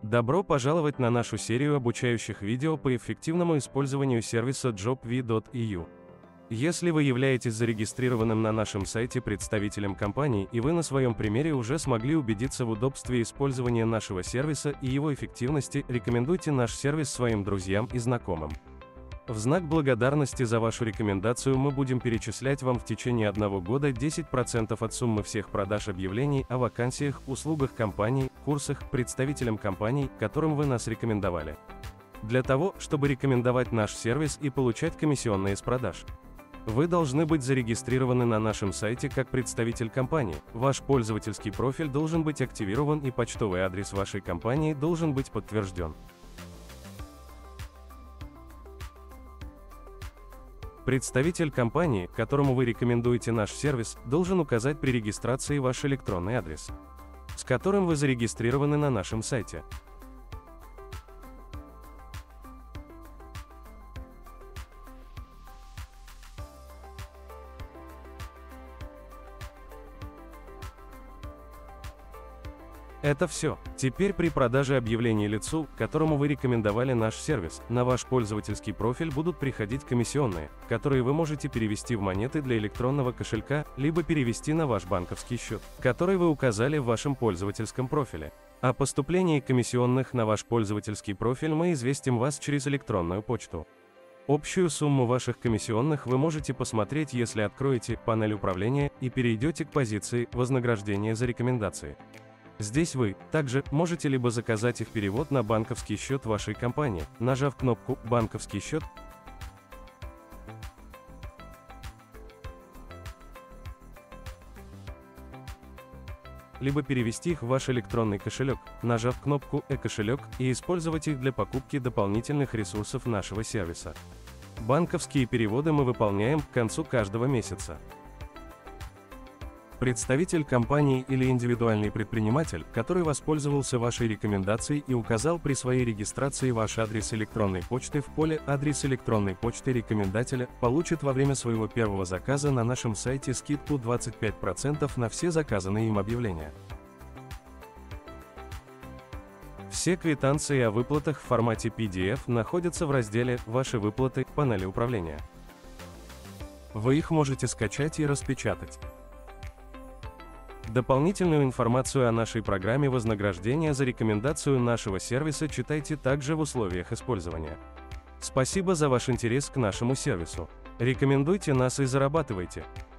Добро пожаловать на нашу серию обучающих видео по эффективному использованию сервиса jobv.eu. Если вы являетесь зарегистрированным на нашем сайте представителем компании и вы на своем примере уже смогли убедиться в удобстве использования нашего сервиса и его эффективности, рекомендуйте наш сервис своим друзьям и знакомым. В знак благодарности за вашу рекомендацию мы будем перечислять вам в течение 1 года 10% от суммы всех продаж объявлений о вакансиях, услугах компаний, курсах, представителям компаний, которым вы нас рекомендовали. Для того, чтобы рекомендовать наш сервис и получать комиссионные с продаж, вы должны быть зарегистрированы на нашем сайте как представитель компании, ваш пользовательский профиль должен быть активирован и почтовый адрес вашей компании должен быть подтвержден. Представитель компании, которому вы рекомендуете наш сервис, должен указать при регистрации ваш электронный адрес, с которым вы зарегистрированы на нашем сайте. Это все. Теперь при продаже объявлений лицу, которому вы рекомендовали наш сервис, на ваш пользовательский профиль будут приходить комиссионные, которые вы можете перевести в монеты для электронного кошелька, либо перевести на ваш банковский счет, который вы указали в вашем пользовательском профиле. О поступлении комиссионных на ваш пользовательский профиль мы известим вас через электронную почту. Общую сумму ваших комиссионных вы можете посмотреть, если откроете панель управления и перейдете к позиции «Вознаграждение за рекомендации». Здесь вы также можете либо заказать их перевод на банковский счет вашей компании, нажав кнопку «Банковский счет», либо перевести их в ваш электронный кошелек, нажав кнопку «Э-кошелек» и использовать их для покупки дополнительных ресурсов нашего сервиса. Банковские переводы мы выполняем к концу каждого месяца. Представитель компании или индивидуальный предприниматель, который воспользовался вашей рекомендацией и указал при своей регистрации ваш адрес электронной почты в поле «Адрес электронной почты рекомендателя», получит во время своего первого заказа на нашем сайте скидку 25% на все заказанные им объявления. Все квитанции о выплатах в формате PDF находятся в разделе «Ваши выплаты» панели управления. Вы их можете скачать и распечатать. Дополнительную информацию о нашей программе вознаграждения за рекомендацию нашего сервиса читайте также в условиях использования. Спасибо за ваш интерес к нашему сервису. Рекомендуйте нас и зарабатывайте.